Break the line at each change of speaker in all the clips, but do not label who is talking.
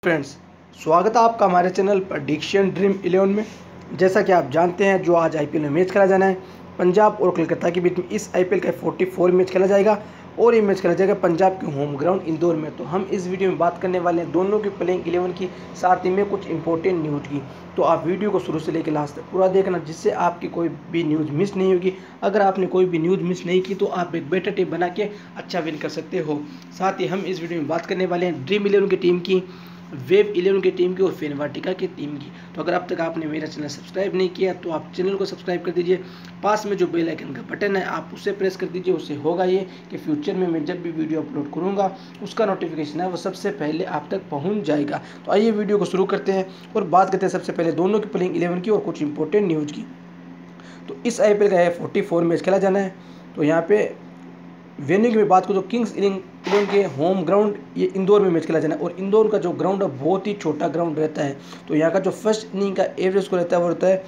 Friends, स्वागत है आपका हमारे चैनल प्रेडिक्शन ड्रीम 11 में। जैसा कि आप जानते हैं, जो आज आईपीएल में मैच खेला जाना है पंजाब और कोलकाता के बीच में, इस आईपीएल का 44 मैच खेला जाएगा और ये मैच खेला जाएगा पंजाब के होम ग्राउंड इंदौर में। तो हम इस वीडियो में बात करने वाले हैं दोनों की प्लेइंग 11 की, साथ ही में कुछ इंपॉर्टेंट न्यूज़ की। तो आप वीडियो को शुरू से लेकर लास्ट तक पूरा देखना, जिससे आपकी कोई भी न्यूज़ मिस नहीं होगी। अगर आपने कोई भी न्यूज़ मिस नहीं की तो आप एक बेटर टीम बना के अच्छा विन कर सकते हो। साथ ही हम इस वीडियो में बात करने वाले हैं ड्रीम 11 की टीम की, वेव 11 की टीम की और फेन वाटिका की टीम की। तो अगर अब तक आपने मेरा चैनल सब्सक्राइब नहीं किया तो आप चैनल को सब्सक्राइब कर दीजिए। पास में जो बेल आइकन का बटन है आप उसे प्रेस कर दीजिए। उससे होगा ये कि फ्यूचर में मैं जब भी वीडियो अपलोड करूँगा उसका नोटिफिकेशन है वो सबसे पहले आप तक पहुँच जाएगा। तो आइए वीडियो को शुरू करते हैं और बात करते हैं सबसे पहले दोनों की प्लेइंग 11 की और कुछ इंपॉर्टेंट न्यूज़ की। तो इस आईपीएल का 44 मैच खेला जाना है। तो यहाँ पे वेन्यू की मैं बात करूँ तो किंग्स 11 के होम ग्राउंड ये इंदौर में मैच खेला जाना है और इंदौर का जो ग्राउंड है बहुत ही छोटा ग्राउंड रहता है। तो यहाँ का जो फर्स्ट इनिंग का एवरेज स्कोर रहता है वो रहता है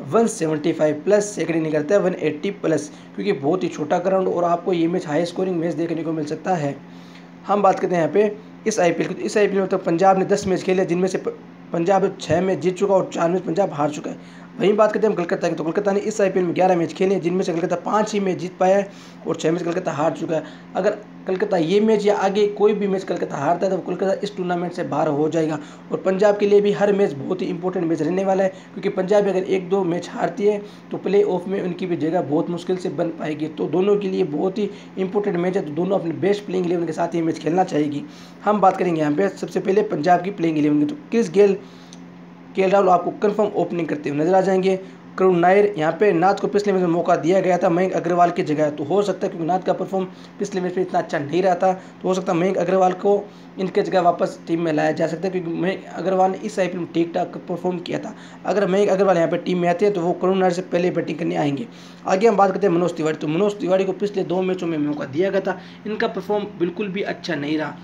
175 प्लस, सेकंड इनिंग रहता है 180 प्लस, क्योंकि बहुत ही छोटा ग्राउंड और आपको ये मैच हाई स्कोरिंग मैच देखने को मिल सकता है। हम बात करते हैं यहाँ पे इस आईपीएल की। तो इस आईपीएल में तो पंजाब ने 10 मैच खेले, जिनमें से पंजाब 6 मैच जीत चुका और 4 मैच पंजाब हार चुका है। वहीं बात करते हैं हम कोलकाता की। तो कोलकाता ने इस आईपीएल में 11 मैच खेले, जिनमें से कोलकाता 5 ही मैच जीत पाया है और 6 मैच कोलकाता हार चुका है। अगर कोलकाता ये मैच या आगे कोई भी मैच कोलकाता हारता है तो कोलकाता इस टूर्नामेंट से बाहर हो जाएगा। और पंजाब के लिए भी हर मैच बहुत ही इंपॉर्टेंट मैच रहने वाला है, क्योंकि पंजाब अगर 1-2 मैच हारती है तो प्ले ऑफ में उनकी भी जगह बहुत मुश्किल से बन पाएगी। तो दोनों के लिए बहुत ही इंपॉर्टेंट मैच है। तो दोनों अपने बेस्ट प्लेइंग 11 के साथ ये मैच खेलना चाहेगी। हम बात करेंगे यहाँ पे सबसे पहले पंजाब की प्लेइंग 11 की। तो क्रिस गेल, केएल राहुल आपको कंफर्म ओपनिंग करते हुए नजर आ जाएंगे। करुण नायर, यहाँ पे नाथ को पिछले मैच में मौका दिया गया था मयंक अग्रवाल की जगह। तो हो सकता है क्योंकि नाथ का परफॉर्म पिछले मैच में इतना अच्छा नहीं रहा था, तो हो सकता है मयंक अग्रवाल को इनके जगह वापस टीम में लाया जा सकता है, क्योंकि मयंक अग्रवाल ने इस आईपीएल में ठीक ठाक परफॉर्म किया था। अगर मयंक अग्रवाल यहाँ पर टीम में आते हैं तो वो करुण नायर से पहले बैटिंग करने आएंगे। आगे हम बात करते हैं मनोज तिवारी। तो मनोज तिवारी को पिछले 2 मैचों में मौका दिया गया था, इनका परफॉर्म बिल्कुल भी अच्छा नहीं रहा।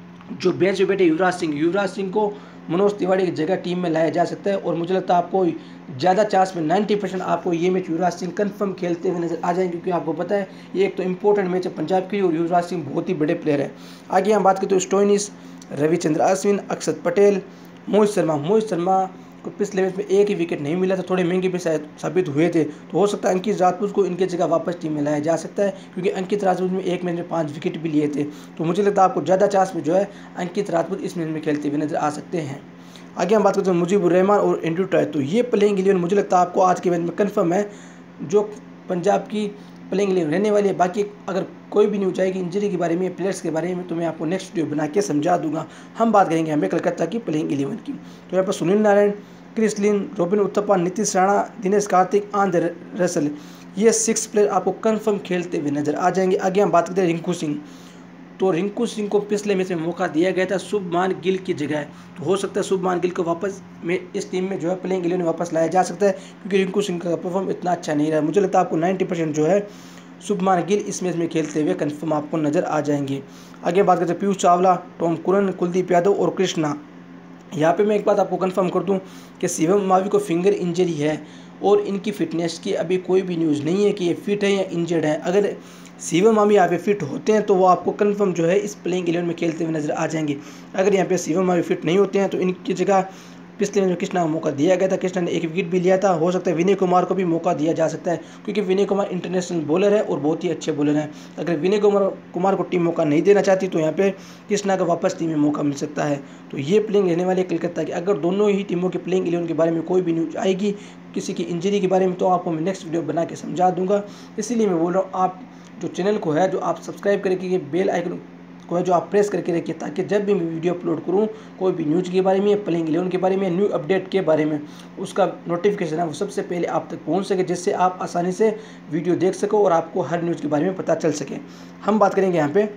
जो बेंच पे बैठे युवराज सिंह को मनोज तिवारी की जगह टीम में लाया जा सकता है और मुझे लगता है आपको ज़्यादा चांस में 90% आपको ये मैच युवराज सिंह कंफर्म खेलते हुए नजर आ जाएंगे, क्योंकि आपको पता है ये एक तो इंपॉर्टेंट मैच है पंजाब की और युवराज सिंह बहुत ही बड़े प्लेयर है। आगे हम बात करते हैं स्टोइनिस, रविचंद्र अश्विन, अक्षत पटेल, मोहित शर्मा को पिछले मैच में एक ही विकेट नहीं मिला था, थोड़े महंगे भी साबित हुए थे। तो हो सकता है अंकित राजपूत को इनके जगह वापस टीम में लाया जा सकता है, क्योंकि अंकित राजपूत में एक मैच में 5 विकेट भी लिए थे। तो मुझे लगता है आपको ज़्यादा चांस में जो है अंकित राजपूत इस मैच में खेलते हुए नजर आ सकते हैं। आगे हम बात करते हैं मुजीबुर रहमान और एंड्रू टाई। तो ये प्लेइंग 11 मुझे लगता है आपको आज के मैच में कन्फर्म है जो पंजाब की प्लेइंग 11 रहने वाली है। बाकी अगर कोई भी न्यूज आएगी इंजरी के बारे में, प्लेयर्स के बारे में, तो मैं आपको नेक्स्ट वीडियो बना के समझा दूंगा। हम बात करेंगे हमें कोलकाता की प्लेइंग 11 की। तो यहाँ पर Sunil Narine, Chris Lynn, Robin Uthappa, Nitish Rana, Dinesh Karthik, Andre Russell, ये 6 प्लेयर आपको कंफर्म खेलते हुए नजर आ जाएंगे। आगे हम बात करते हैं रिंकू सिंह। तो रिंकू सिंह को पिछले मैच में मौका दिया गया था शुभमान गिल की जगह। तो हो सकता है शुभमान गिल को वापस में इस टीम में जो है प्लेइंग 11 में वापस लाया जा सकता है, क्योंकि रिंकू सिंह का परफॉर्म इतना अच्छा नहीं रहा। मुझे लगता है आपको 90% जो है शुभमान गिल इस मैच में खेलते हुए कंफर्म आपको नजर आ जाएंगे। आगे बात करते हैं पीयूष चावला, टॉम कुरन, कुलदीप यादव और कृष्णा। यहाँ पे मैं एक बात आपको कंफर्म कर दूं कि शिवम मावी को फिंगर इंजरी है और इनकी फिटनेस की अभी कोई भी न्यूज़ नहीं है कि ये फिट है या इंजर्ड है। अगर शिवम मावी यहाँ पे फिट होते हैं तो वो आपको कंफर्म जो है इस प्लेइंग 11 में खेलते हुए नजर आ जाएंगे। अगर यहाँ पे शिवम मावी फिट नहीं होते हैं तो इनकी जगह पिछले मैच में कृष्णा को मौका दिया गया था, कृष्णा ने 1 विकेट भी लिया था। हो सकता है विनय कुमार को भी मौका दिया जा सकता है, क्योंकि विनय कुमार इंटरनेशनल बॉलर है और बहुत ही अच्छे बॉलर हैं। अगर विनय कुमार को टीम मौका नहीं देना चाहती तो यहाँ पे कृष्णा का वापस टीम में मौका मिल सकता है। तो ये प्लेइंग रहने वाली है कोलकाता की। अगर दोनों ही टीमों के प्लेइंग 11 के बारे में कोई भी न्यूज आएगी किसी की इंजरी के बारे में, तो आपको मैं नेक्स्ट वीडियो बना के समझा दूंगा। इसीलिए मैं बोल रहा हूँ आप जो चैनल को है जो आप सब्सक्राइब करके ये बेल आइकन को है जो आप प्रेस करके रखिए, ताकि जब भी मैं वीडियो अपलोड करूं कोई भी न्यूज़ के बारे में, प्लेइंग 11 के बारे में, न्यू अपडेट के बारे में, उसका नोटिफिकेशन है वो सबसे पहले आप तक पहुंच सके, जिससे आप आसानी से वीडियो देख सको और आपको हर न्यूज़ के बारे में पता चल सके। हम बात करेंगे यहाँ पे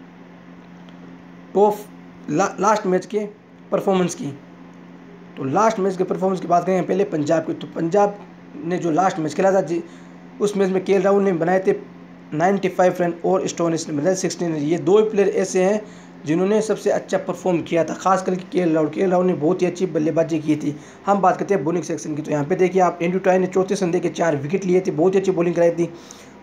लास्ट मैच के परफॉर्मेंस की। तो लास्ट मैच के परफॉर्मेंस की बात करेंगे पहले पंजाब की। तो पंजाब ने जो लास्ट मैच खेला था उस मैच में केएल राहुल ने बनाए थे 95 रन और स्टोइनिस ने बनाए 16 रन। ये 2 प्लेयर ऐसे हैं जिन्होंने सबसे अच्छा परफॉर्म किया था, खास करके केएल राहुल ने बहुत ही अच्छी बल्लेबाजी की थी। हम बात करते हैं बॉलिंग सेक्शन की। तो यहाँ पे देखिए आप एंड्रू टाई ने 34 रन देके 4 विकेट लिए थे, बहुत ही अच्छी बॉलिंग कराई थी।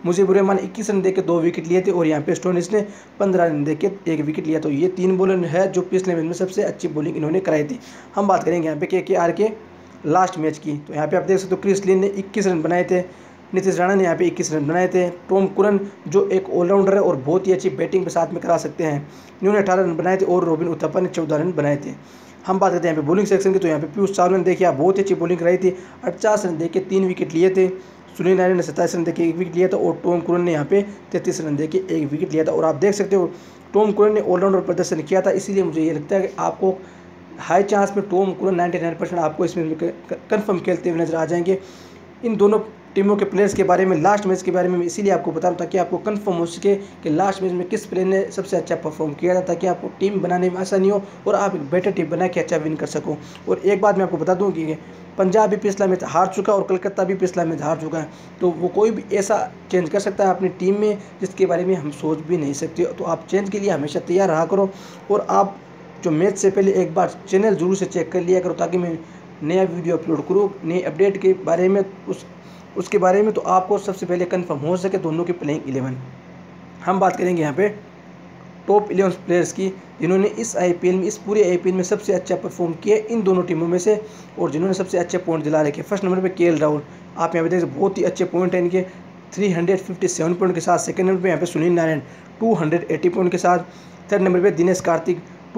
मुजीबुर रहमान 21 रन देके 2 विकेट लिए थे और यहाँ पे स्टोइनिस ने 15 रन देके 1 विकेट लिया। तो ये 3 बॉलर है जो पिछले मैच में सबसे अच्छी बॉलिंग इन्होंने कराई थी। हम बात करेंगे यहाँ पे KKR के लास्ट मैच की। तो यहाँ पे आप देख सकते हो क्रिस लिन ने 21 रन बनाए थे, नीतीश राणा ने यहाँ पे 21 रन बनाए थे। टॉम कुरन जो एक ऑलराउंडर है और बहुत ही अच्छी बैटिंग के साथ में करा सकते हैं, इन्होंने 18 रन बनाए थे और रॉबिन उथप्पा ने 14 रन बनाए थे। हम बात करते हैं यहाँ पे बॉलिंग सेक्शन की। तो यहाँ पे पीयूष चावला ने देखिए बहुत अच्छी बॉलिंग कराई थी, 50 रन देके 3 विकेट लिए थे। सुनील नारायण ने 27 रन देके 1 विकेट लिया था और टॉम कुरन ने यहाँ पे 33 रन देके 1 विकेट लिया था। और आप देख सकते हो टॉम कुरन ने ऑलराउंडर प्रदर्शन किया था, इसीलिए मुझे ये लगता है कि आपको हाई चांस में टॉम कुरन 99% आपको इसमें कन्फर्म खेलते हुए नजर आ जाएंगे। इन दोनों टीमों के प्लेयर्स के बारे में, लास्ट मैच के बारे में इसीलिए आपको बता रहा हूँ ताकि आपको कंफर्म हो सके कि लास्ट मैच में किस प्लेयर ने सबसे अच्छा परफॉर्म किया था, ताकि आपको टीम बनाने में आसानी हो और आप एक बेटर टीम बना के अच्छा विन कर सको। और एक बात मैं आपको बता दूँ कि पंजाब भी पिछला मैच हार चुका और कलकत्ता भी पिछला मैच हार चुका है, तो वो कोई भी ऐसा चेंज कर सकता है अपनी टीम में जिसके बारे में हम सोच भी नहीं सकते। तो आप चेंज के लिए हमेशा तैयार रहा करो और आप जो मैच से पहले एक बार चैनल ज़रूर से चेक कर लिया करो ताकि मैं नया वीडियो अपलोड करूँ नए अपडेट के बारे में, उसके बारे में तो आपको सबसे पहले कंफर्म हो सके दोनों की प्लेइंग 11। हम बात करेंगे यहाँ पे टॉप 11 प्लेयर्स की जिन्होंने इस IPL में, इस पूरे IPL में सबसे अच्छा परफॉर्म किया इन दोनों टीमों में से और जिन्होंने सबसे अच्छे पॉइंट दिला रखे। फर्स्ट नंबर पे KL राहुल, आप यहाँ पे देख बहुत ही अच्छे पॉइंट हैं इनके 357 पॉइंट के साथ। सेकंड नंबर पे यहाँ पे सुनील नारायण 280 पॉइंट के साथ। थर्ड नंबर पे दिनेश कार्तिक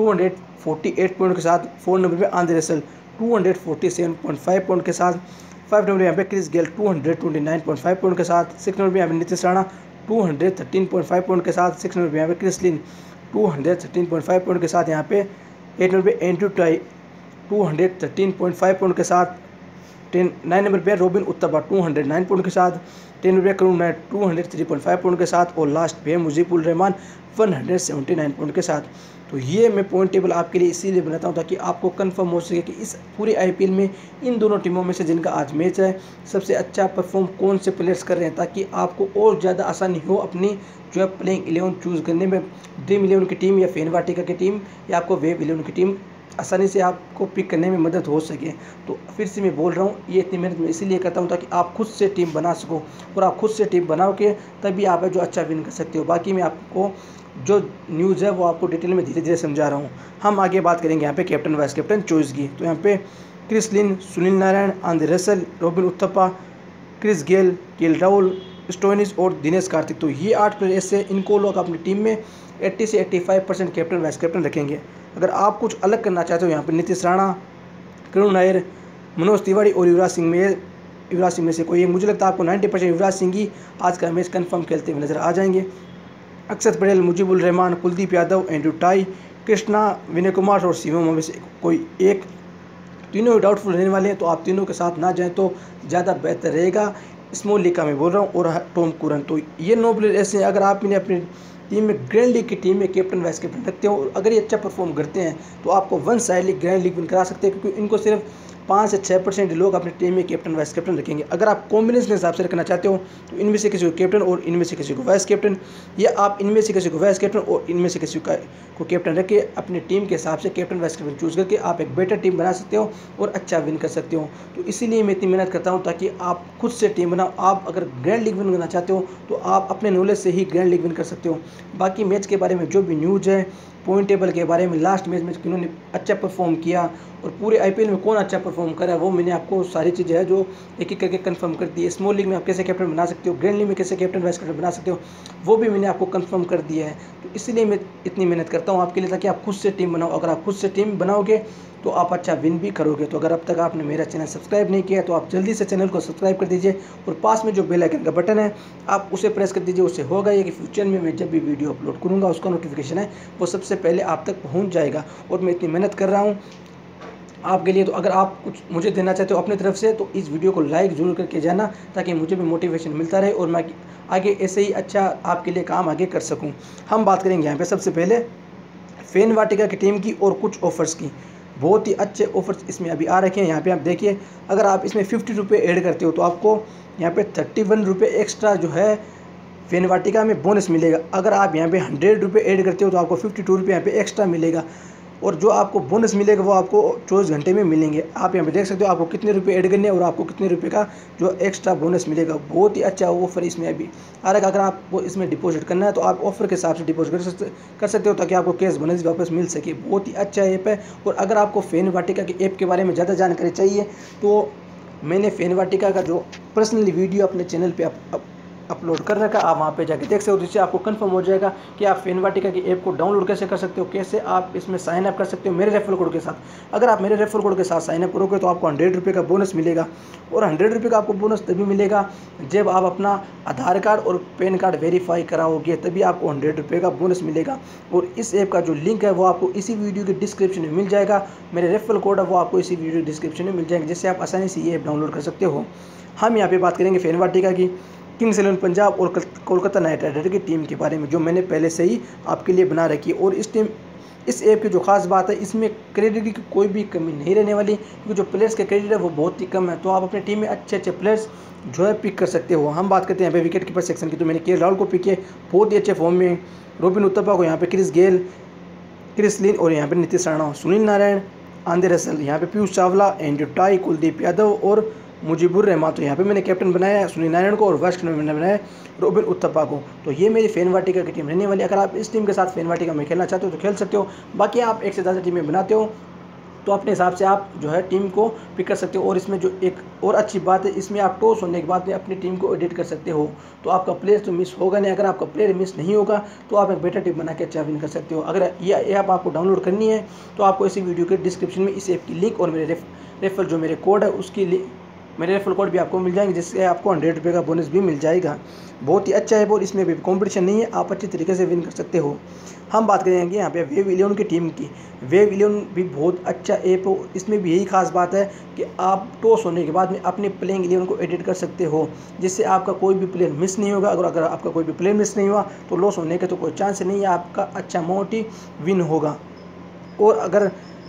248 पॉइंट के साथ। फोर्थ नंबर पे आंद्रे रसल 247.5 पॉइंट के साथ। 5 नंबर यहाँ पे क्रिस गेल 229.5 पॉइंट के साथ। 6 नंबर पे यहाँ पे नीतीश राणा 213.5 पॉइंट के साथ। 6 नंबर पे यहाँ पे क्रिस लिन 213.5 पॉइंट के साथ। यहाँ पे 8 नंबर पे एंड्रू टाई 213.5 पॉइंट के साथ। 9 नंबर पे रॉबिन उथप्पा 209 पॉइंट के साथ। 10 नंबर पे करुण नायर 203.5 पॉइंट के साथ और लास्ट पे मुजीबुर रहमान 179 पॉइंट के साथ। तो ये मैं पॉइंट टेबल आपके लिए इसीलिए बनाता हूँ ताकि आपको कंफर्म हो सके कि इस पूरे IPL में इन दोनों टीमों में से जिनका आज मैच है सबसे अच्छा परफॉर्म कौन से प्लेयर्स कर रहे हैं, ताकि आपको और ज़्यादा आसानी हो अपनी जो है प्लेइंग 11 चूज़ करने में। ड्रीम 11 की टीम या फैन वाटिका की टीम या आपको वेव 11 की टीम आसानी से आपको पिक करने में मदद हो सके। तो फिर से मैं बोल रहा हूँ ये इतनी मेहनत मैं इसीलिए करता हूँ ताकि आप खुद से टीम बना सको और आप खुद से टीम बनाओगे तभी आप जो अच्छा विन कर सकते हो। बाकी मैं आपको जो न्यूज़ है वो आपको डिटेल में धीरे धीरे समझा रहा हूँ। हम आगे बात करेंगे यहाँ पे कैप्टन वाइस कैप्टन चॉइस की। तो यहाँ पे Chris Lynn, Sunil Narayan, Andre Russell, Robin Uthappa, Chris Gayle, KL Rahul, Stoinis और दिनेश कार्तिक। तो ये 8 प्लेयर ऐसे इनको लोग अपनी टीम में 80 से 85% कैप्टन वाइस कैप्टन रखेंगे। अगर आप कुछ अलग करना चाहते हो यहाँ पे नीतीश राणा, करुण नायर, मनोज तिवारी और युवराज सिंह में से कोई, मुझे लगता है आपको 90% युवराज सिंह ही आज का मैच कन्फर्म खेलते हुए नजर आ जाएंगे। अक्षर पटेल, मुजीबुर रहमान, कुलदीप यादव, एंड्रू टाई, कृष्णा, विनय कुमार और शिवम में से कोई एक, तीनों डाउटफुल रहने वाले हैं। तो आप तीनों के साथ ना जाएं तो ज़्यादा बेहतर रहेगा। स्मॉल लीग का मैं बोल रहा हूँ और टॉम कुरन। तो ये 9 प्लेयर ऐसे हैं, अगर आप इन्हें अपनी टीम में ग्रैंड लीग की टीम में कैप्टन वाइस कैप्टन रखते हो और अगर ये अच्छा परफॉर्म करते हैं तो आपको 1 side league grand league win करा सकते हैं, क्योंकि इनको सिर्फ 5 से 6% लोग अपनी टीम में कैप्टन वाइस कैप्टन रखेंगे। अगर आप कॉम्बिनेशन के हिसाब से रखना चाहते हो तो इनमें से किसी को कैप्टन और इनमें से किसी को वाइस कैप्टन, या आप इनमें से किसी को वाइस कैप्टन और इनमें से किसी को कैप्टन रख के अपनी टीम के हिसाब से कैप्टन वाइस कैप्टन चूज़ करके आप एक बेटर टीम बना सकते हो और अच्छा विन कर सकते हो। तो इसीलिए मैं इतनी मेहनत करता हूँ ताकि आप खुद से टीम बनाओ। आप अगर ग्रैंड लीग विन करना चाहते हो तो आप अपने नॉलेज से ही ग्रैंड लीग विन कर सकते हो। बाकी मैच के बारे में जो भी न्यूज़ है, पॉइंट टेबल के बारे में, लास्ट मैच में किन्होंने अच्छा परफॉर्म किया और पूरे IPL में कौन अच्छा परफॉर्म करा, वो मैंने आपको सारी चीज़ें हैं जो एक एक करके कंफर्म कर दी है। स्मॉल लीग में आप कैसे कैप्टन बना सकते हो, ग्रैंड लीग में कैसे कैप्टन वाइस कैप्टन बना सकते हो, वो भी मैंने आपको कंफर्म कर दिया है। तो इसलिए मैं इतनी मेहनत करता हूँ आपके लिए ताकि आप खुद से टीम बनाओ। अगर आप खुद से टीम बनाओगे तो आप अच्छा विन भी करोगे। तो अगर अब तक आपने मेरा चैनल सब्सक्राइब नहीं किया तो आप जल्दी से चैनल को सब्सक्राइब कर दीजिए और पास में जो बेल आइकन का बटन है आप उसे प्रेस कर दीजिए। उससे होगा ये कि फ्यूचर में मैं जब भी वीडियो अपलोड करूँगा उसका नोटिफिकेशन है वो सबसे पहले आप तक पहुँच जाएगा। और मैं इतनी मेहनत कर रहा हूँ आपके लिए, तो अगर आप कुछ मुझे देना चाहते हो अपनी तरफ से तो इस वीडियो को लाइक ज़रूर करके जाना ताकि मुझे भी मोटिवेशन मिलता रहे और मैं आगे ऐसे ही अच्छा आपके लिए काम आगे कर सकूं। हम बात करेंगे यहाँ पे सबसे पहले फैन वाटिका की टीम की और कुछ ऑफ़र्स की। बहुत ही अच्छे ऑफर्स इसमें अभी आ रखे हैं। यहाँ पे आप देखिए, अगर आप इसमें 50 रुपये ऐड करते हो तो आपको यहाँ पे 31 रुपये एक्स्ट्रा जो है फैन वाटिका में बोनस मिलेगा। अगर आप यहाँ पे 100 रुपये ऐड करते हो तो आपको 52 रुपये यहाँ पे एक्स्ट्रा मिलेगा। और जो आपको बोनस मिलेगा वो आपको 24 घंटे में मिलेंगे। आप यहाँ पे देख सकते हो आपको कितने रुपए ऐड करने हैं और आपको कितने रुपए का जो एक्स्ट्रा बोनस मिलेगा। बहुत ही अच्छा ऑफर इसमें अभी आ रहा है। अगर आपको इसमें डिपॉजिट करना है तो आप ऑफर के हिसाब से डिपॉजिट कर सकते हो ताकि आपको कैश बोनस भी वापस मिल सके। बहुत ही अच्छा ऐप है। और अगर आपको फैन वाटिका के ऐप के बारे में ज़्यादा जानकारी चाहिए तो मैंने फैन वाटिका का जो पर्सनली वीडियो अपने चैनल पर अपलोड कर रखा, आप वहाँ पे जाके देख सकते हो, जिससे आपको कंफर्म हो जाएगा कि आप फैन वाटिका की ऐप को डाउनलोड कैसे कर सकते हो, कैसे आप इसमें साइन अप कर सकते हो मेरे रेफरल कोड के साथ। अगर आप मेरे रेफरल कोड के साथ साइन अप करोगे तो आपको 100 रुपये का बोनस मिलेगा। और 100 रुपये का आपको बोनस तभी मिलेगा जब आप अपना आधार कार्ड और पैन कार्ड वेरीफाई कराओगे, तभी आपको 100 रुपये का बोनस मिलेगा। और इस ऐप का जो लिंक है वो आपको इसी वीडियो के डिस्क्रिप्शन में मिल जाएगा। मेरे रेफरल कोड है वो आपको इसी वीडियो के डिस्क्रिप्शन में मिल जाएंगे, जिससे आप आसानी से ये ऐप डाउनलोड कर सकते हो। हम यहाँ पे बात करेंगे फैन वाटिका की किंग्स 11 पंजाब और कोलकाता नाइट राइडर की टीम के बारे में, जो मैंने पहले से ही आपके लिए बना रखी है। और इस ऐप की जो खास बात है, इसमें क्रेडिट की कोई भी कमी नहीं रहने वाली, क्योंकि जो प्लेयर्स के क्रेडिट है वो बहुत ही कम है। तो आप अपनी टीम में अच्छे अच्छे प्लेयर्स जो है पिक कर सकते हो। हम बात करते हैं यहाँ पे विकेट कीपर सेक्शन की, तो मैंने के राहुल को पिक किया, बहुत ही अच्छे फॉर्म में। रॉबिन उत्तपा को यहाँ पे क्रिस गेल, क्रिस लिन और यहाँ पे नीतीश राणा, सुनील नारायण, आंद्रे रसल, यहाँ पे पीयूष चावला, एंड्रू टाई, कुलदीप यादव और मुजीबुर रहमान। तो यहाँ पे मैंने कैप्टन बनाया है सुनील नारायण को और वाइस कैप्टन मैंने बनाया रॉबिन उत्तपा को। तो ये मेरी फैन वाटिका की टीम रहने वाली है। अगर आप इस टीम के साथ फैन वाटिका में खेलना चाहते हो तो खेल सकते हो। बाकी आप एक से ज़्यादा टीमें बनाते हो तो अपने हिसाब से आप जो है टीम को पिक कर सकते हो। और इसमें जो एक और अच्छी बात है, इसमें आप टॉस होने के बाद में अपनी टीम को एडिट कर सकते हो, तो आपका प्लेयर तो मिस होगा नहीं। अगर आपका प्लेयर मिस नहीं होगा तो आप एक बेटर टीम बना के अच्छा विन कर सकते हो। अगर ये ऐप आपको डाउनलोड करनी है तो आपको इसी वीडियो के डिस्क्रिप्शन में इस ऐप की लिंक और मेरे रेफर जो मेरे कोड है उसकी मेरे रेफरल कोड भी आपको मिल जाएंगे, जिससे आपको 100 रुपये का बोनस भी मिल जाएगा। बहुत ही अच्छा है और इसमें भी कंपटीशन नहीं है, आप अच्छी तरीके से विन कर सकते हो। हम बात करेंगे यहाँ पे वेव 11 की टीम की। वेव 11 भी बहुत अच्छा ऐप हो। इसमें भी यही खास बात है कि आप टॉस होने के बाद में अपने प्लेइंग 11 को एडिट कर सकते हो, जिससे आपका कोई भी प्लेयर मिस नहीं होगा। अगर आपका कोई भी प्लेयर मिस नहीं हुआ तो लॉस होने के तो कोई चांस नहीं है, आपका अच्छा अमाउंट ही विन होगा। और अगर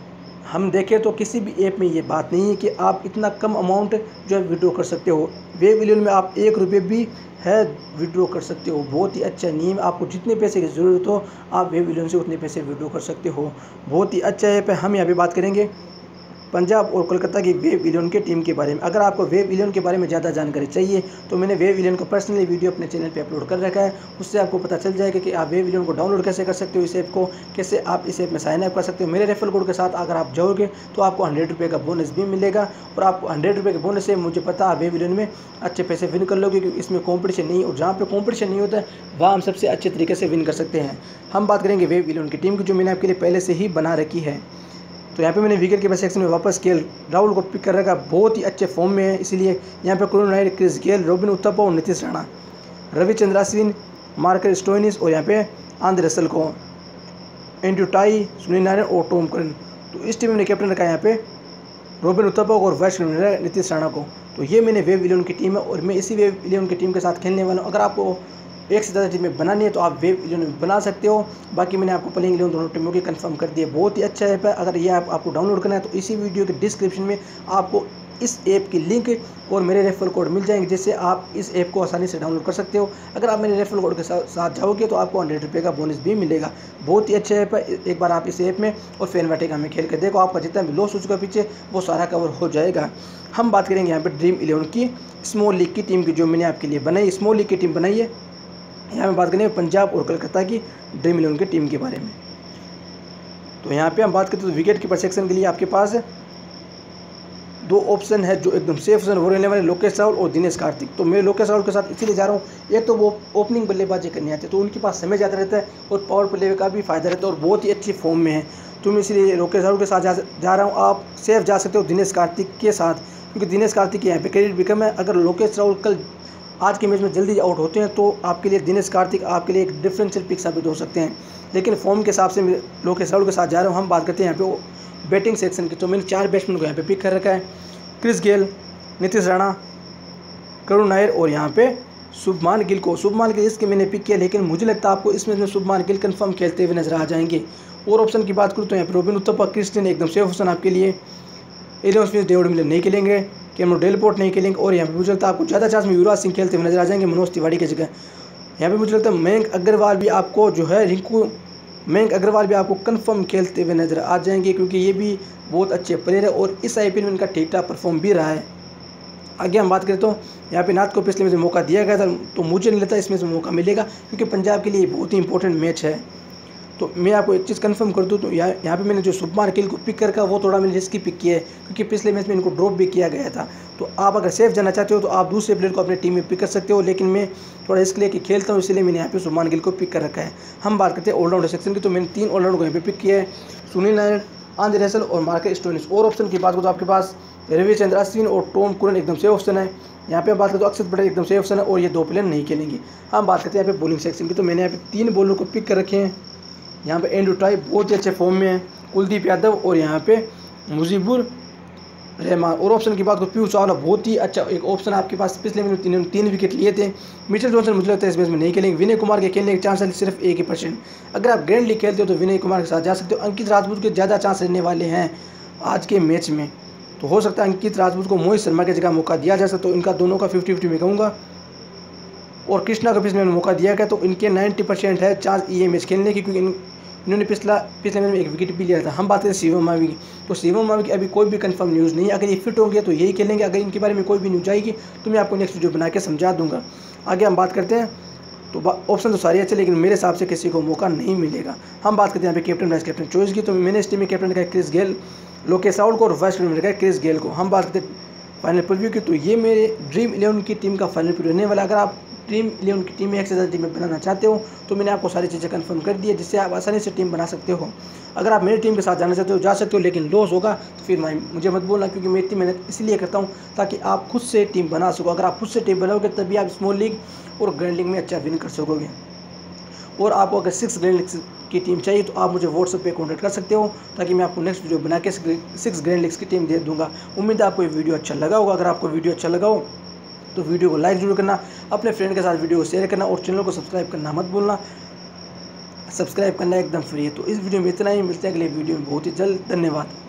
हम देखें तो किसी भी ऐप में ये बात नहीं है कि आप इतना कम अमाउंट जो है विड्रॉ कर सकते हो। वेव 11 में आप 1 रुपये भी है विड्रॉ कर सकते हो। बहुत ही अच्छा नियम, आपको जितने पैसे की ज़रूरत हो आप वेव 11 से उतने पैसे विड्रॉ कर सकते हो। बहुत ही अच्छा ऐप है। हम यहाँ पे बात करेंगे पंजाब और कोलकाता की वेव 11 के टीम के बारे में। अगर आपको वेव 11 के बारे में ज़्यादा जानकारी चाहिए तो मैंने वेव 11 का पर्सनली वीडियो अपने चैनल पे अपलोड कर रखा है। उससे आपको पता चल जाएगा कि आप वेव 11 को डाउनलोड कैसे कर सकते हो, इस ऐप को कैसे आप इस ऐप में साइन अप कर सकते हो। मेरे रेफरल कोड के साथ अगर आप जाओगे तो आपको 100 रुपये का बोनस भी मिलेगा। और आपको 100 रुपये के बोनस से मुझे पता है वेव 11 में अच्छे पैसे विन कर लोगे, क्योंकि इसमें कॉम्पिटिशन नहीं है। और जहाँ पर कॉम्पिटिशन नहीं होता है वहाँ हम सबसे अच्छे तरीके से विन कर सकते हैं। हम बात करेंगे वेव 11 की टीम की, जो मैंने आपके लिए पहले से ही बना रखी है। तो यहाँ पे मैंने विकेट कीपर सेक्शन में वापस के राहुल को पिक कर रखा, बहुत ही अच्छे फॉर्म में है, इसीलिए यहाँ पे Karun Nair, Chris Gayle, Robin Uthappa और नीतीश राणा, रविचंद्र अश्विन, मार्कर स्टोइनिस और यहाँ पे आंद्रे रसल को, एंड्रू टाई, सुनील नारायण और टॉम करन। तो इस टीम में मैंने कैप्टन रखा है यहाँ पे रॉबिन उत्तपा और वाइस कैप्टन नीतीश राणा को। तो ये मैंने वेव 11 की टीम है और मैं इसी वेव 11 की टीम के साथ खेलने वाला हूँ। अगर आपको एक से ज़्यादा टीमें बनानी है तो आप वेव 11 बना सकते हो। बाकी मैंने आपको प्लेइंग 11 दोनों टीमों की कंफर्म कर दिया। बहुत ही अच्छा ऐप है। अगर ये ऐप आपको डाउनलोड करना है तो इसी वीडियो के डिस्क्रिप्शन में आपको इस ऐप की लिंक और मेरे रेफरल कोड मिल जाएंगे, जिससे आप इस ऐप को आसानी से डाउनलोड कर सकते हो। अगर आप मेरे रेफरल कोड के साथ जाओगे तो आपको 100 रुपये का बोनस भी मिलेगा। बहुत ही अच्छा ऐप है। एक बार आप इस ऐप में और फैन वाटिका में खेल कर देखो, आपका जितना भी लॉस हो चुका पीछे वो सारा कवर हो जाएगा। हम बात करेंगे यहाँ पर ड्रीम 11 की स्मॉल लीग की टीम की, जो मैंने आपके लिए बनाई, स्मॉल लीग की टीम बनाई है। यहाँ में बात करेंगे पंजाब और कोलकाता की ड्रीम 11 की टीम के बारे में। तो यहाँ पे हम बात करते हैं तो विकेट कीपर सेक्शन के लिए आपके पास 2 ऑप्शन है जो एकदम सेफ ऑप्शन वो रहने वाले, लोकेश राहुल और दिनेश कार्तिक। तो मैं लोकेश राहुल के साथ इसीलिए जा रहा हूँ, एक तो वो ओपनिंग बल्लेबाजी करने आते हैं तो उनके पास समय ज़्यादा रहता है और पावर प्ले का भी फायदा रहता है और बहुत ही अच्छी फॉर्म में है। तो मैं इसलिए लोकेश राहुल के साथ जा रहा हूँ। आप सेफ जा सकते हो दिनेश कार्तिक के साथ, क्योंकि दिनेश कार्तिक के यहाँ पे क्रेडिट भी कम है। अगर लोकेश राहुल कल आज के मैच में जल्दी आउट होते हैं तो आपके लिए दिनेश कार्तिक आपके लिए एक डिफरेंशियल पिक साबित हो सकते हैं। लेकिन फॉर्म के हिसाब से मैं लोकेश राहुल के साथ जा रहा हूँ। हम बात करते हैं यहाँ पे बैटिंग सेक्शन की, तो मैंने 4 बैट्समैन को यहाँ पे पिक कर रखा है, क्रिस गेल, नीतीश राणा, करुण नायर और यहाँ पे शुभमान गिल को। शुभमान गिल इसके मैंने पिक किया, लेकिन मुझे लगता है आपको इसमें शुभमान गिल कंफर्म खेलते हुए नजर आ जाएंगे। और ऑप्शन की बात करूँ तो यहाँ पे रॉबिन उत्तपा, क्रिस्टियन एकदम सेफ ऑप्शन आपके लिए, एलियन स्मिथ, डेविड मिलर नहीं खेलेंगे, कैमरन डेलपोर्ट नहीं खेलेंगे। और यहाँ पे मुझे लगता है आपको ज़्यादा चांस में युवराज सिंह खेलते हुए नजर आ जाएंगे मनोज तिवारी की जगह। यहाँ पे मुझे लगता है मयंक अग्रवाल भी आपको जो है रिंकू मयंक अग्रवाल भी आपको कंफर्म खेलते हुए नजर आ जाएंगे, क्योंकि ये भी बहुत अच्छे प्लेयर है और इस IPL में इनका ठीक ठाक परफॉर्म भी रहा है। आगे हम बात करें तो यहाँ पे नाथ को पिछले मैच में मौका दिया गया था, तो मुझे नहीं लगता इसमें से मौका मिलेगा, क्योंकि पंजाब के लिए बहुत ही इंपॉर्टेंट मैच है। तो मैं आपको एक चीज़ कंफर्म कर दूँ तो यहाँ पे मैंने जो शुभमान गिल को पिक करके वो थोड़ा मैंने रिस्की पिक किया है, क्योंकि पिछले मैच में इनको ड्रॉप भी किया गया था। तो आप अगर सेफ जाना चाहते हो तो आप दूसरे प्लेयर को अपने टीम में पिक कर सकते हो, लेकिन मैं थोड़ा रिस्क लेके खेलता हूँ, इसलिए मैंने यहाँ पे शुभमान गिल को पिक कर रखा है। हम बात करते हैं ऑलराउंडर सेक्शन की, तो मैंने 3 ऑलराउंडर को यहाँ पे पिक किया है, सुनील नारायण, आंद्रे रसेल और मार्कस स्टोइनिस। और ऑप्शन की बात करो तो आपके पास रविचंद्रन अश्विन और टॉम कुरन एकदम से ऑप्शन है। यहाँ पे बात करें तो अक्षर पटेल एकदम से ऑप्शन है और ये 2 प्लेयर नहीं खेलेंगे। हम बात करते हैं यहाँ पे बॉलिंग सेक्शन की, तो मैंने यहाँ पे 3 बॉलर को पिक कर रखे हैं। यहाँ पे एंड्रू टाई बहुत ही अच्छे फॉर्म में है, कुलदीप यादव और यहाँ पे मुजीबुर रहमान। और ऑप्शन की बात करो पीयूष चावला बहुत ही अच्छा एक ऑप्शन आपके पास, पिछले मैच 3 विकेट लिए थे। मिचेल जॉनसन मुझे लगता है इस मैच में नहीं खेलेंगे। विनय कुमार के खेलने के चांस है सिर्फ 1%। अगर आप ग्रैंड लीग खेलते हो तो विनय कुमार के साथ जा सकते हो। अंकित राजपूत के ज़्यादा चांस रहने वाले हैं आज के मैच में, तो हो सकता है अंकित राजपूत को मोहित शर्मा की जगह मौका दिया जा सकता, तो इनका दोनों का 50-50 में कहूँगा। और कृष्णा को पिछले में मौका दिया गया, तो इनके 90% है चांस ये मैच खेलने की, क्योंकि इन्होंने पिछले मैच में 1 विकेट भी लिया था। हम बात करें शिवम मावी की, तो शिवम मावी की अभी कोई भी कंफर्म न्यूज़ नहीं है। अगर ये फिट होंगे तो यही खेलेंगे, अगर इनके बारे में कोई भी न्यूज़ आएगी तो मैं आपको नेक्स्ट वीडियो बना के समझा दूंगा। आगे हम बात करते हैं, तो ऑप्शन तो सारे अच्छे, लेकिन मेरे हिसाब से किसी को मौका नहीं मिलेगा। हम बात करते हैं यहाँ पे कैप्टन वाइस कैप्टन चॉइस की, तो मैंने इस टीम में कैप्टन रखा है क्रिस गेल, लोकेश राहुल को, और वाइस कैप्टन रखा है क्रिस गेल को। हम बात करते हैं फाइनल प्रीव्यू की, तो ये मेरे ड्रीम 11 की टीम का फाइनल प्रीव्यू रहने वाला। अगर आप ड्रीम 11 की टीम में एक से ज़्यादा टीम बनाना चाहते हो तो मैंने आपको सारी चीज़ें कंफर्म कर दी है, जिससे आप आसानी से टीम बना सकते हो। अगर आप मेरी टीम के साथ जाना चाहते हो जा सकते हो, लेकिन लॉस होगा तो फिर मुझे मत बोलना, क्योंकि मैं इतनी मेहनत इसलिए करता हूँ ताकि आप खुद से टीम बना सको। अगर आप खुद से टीम बनाओगे तभी आप स्मॉल लीग और ग्रैंड लीग में अच्छा विन कर सकोगे। और आपको अगर 6 ग्रैंड लीग की टीम चाहिए तो आप मुझे व्हाट्सएप पे कॉन्टैक्ट कर सकते हो, ताकि मैं आपको नेक्स्ट वीडियो बना के 6 ग्रैंड लीग्स की टीम दे दूंगा। उम्मीद है आपको ये वीडियो अच्छा लगा होगा। अगर आपको वीडियो अच्छा लगा हो तो वीडियो को लाइक जरूर करना, अपने फ्रेंड के साथ वीडियो को शेयर करना और चैनल को सब्सक्राइब करना मत भूलना। सब्सक्राइब करना एकदम फ्री है। तो इस वीडियो में इतना ही, मिलते हैं अगले वीडियो में बहुत ही जल्द। धन्यवाद।